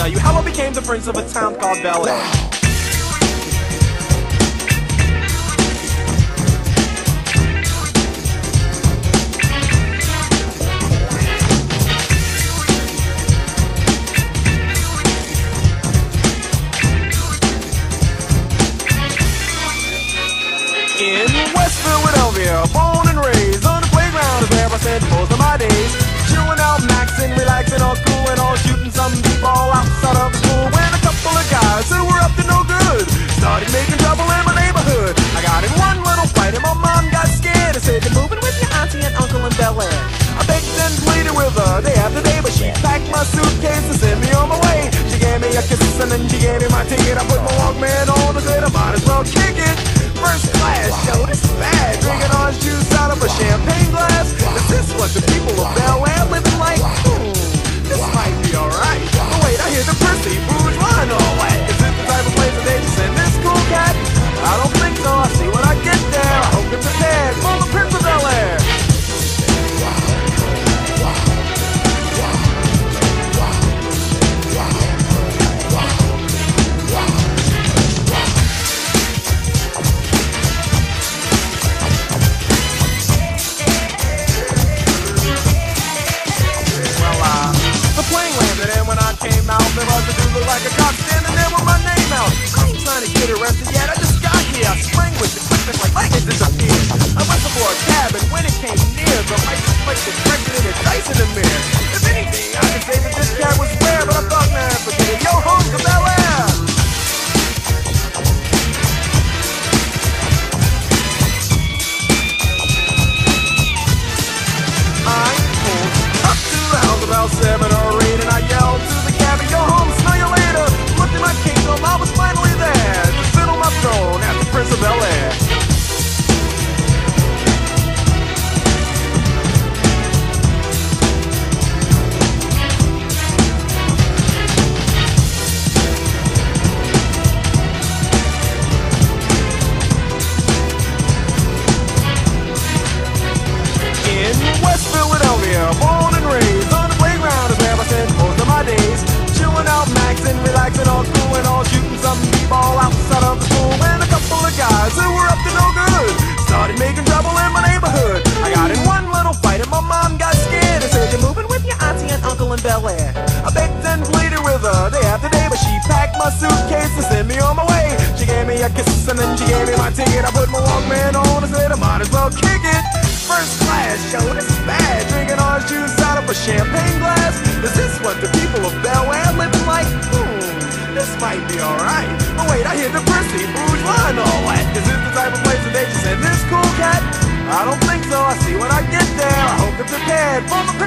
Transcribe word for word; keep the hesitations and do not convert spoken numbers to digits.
tell you how I became the prince of a town called Bel Air. In West Philadelphia, born and raised on the playground is where I spent most of my days. Chilling out, maxing, relaxing, all cool and all shooting some b-ball outside of school. When a couple of guys who were up to no good started making trouble in my neighborhood. I got in one little fight and my mom got scared and said, "You're moving with your auntie and uncle in Bel Air." I begged and pleaded with her day after day, but she packed my suitcase and sent me on my way. She gave me a kiss and then she gave me my ticket. I put my Walkman on and said I might as well kick it. First class, yo, this is bad. Drinking orange juice out of a champagne glass. Is this what the people of Bel Air living like? Hmm, this might be alright. But wait, I hear the prissy bourgeois and all that. Is this the type of place that they just send this cool cat? I don't think so. I'll see when I get there. I hope they're prepared for the Prince of Bel Air. Came out, there was a dude look like a cop standing there with my name out. I ain't trying to get arrested yet, I just got here. I sprang with the quickness like lightning disappeared. I whistled for a cab and when it came near, the license plate was pregnant and dice in the mirror. If anything, I could say that this cab was rare, but I thought, man, forget it. Yo, home to Bel Air. I pulled up to the house about seven or eight and I yelled to the cabby, "Yo, home, smell you later." Looked at my kingdom, I was finally there to sit on my throne as the Prince of Bel Air. In West Philadelphia, born and raised on the playground is where I spent most of my days. Chilling out, maxing, relaxing, all cool and all shooting some b-ball outside of the school. When a couple of guys who were up to no good started making trouble in my neighborhood. I got in one little fight and my mom got scared and said, "You're moving with your auntie and uncle in Bel Air." I begged and pleaded with her day after day, but she packed my suitcase and sent me on my way. She gave me a kiss and then she gave me my ticket. I put my Walkman on and said I might as well kick it. First class, yo, this is bad. Drinking orange juice out of a champagne glass. Is this what the people of Bel Air living like? Hmm, this might be alright. But wait, I hear the prissy bourgeois and all that. Is this the type of place that they just send this cool cat? I don't think so. I'll see when I get there. I hope they're prepared for the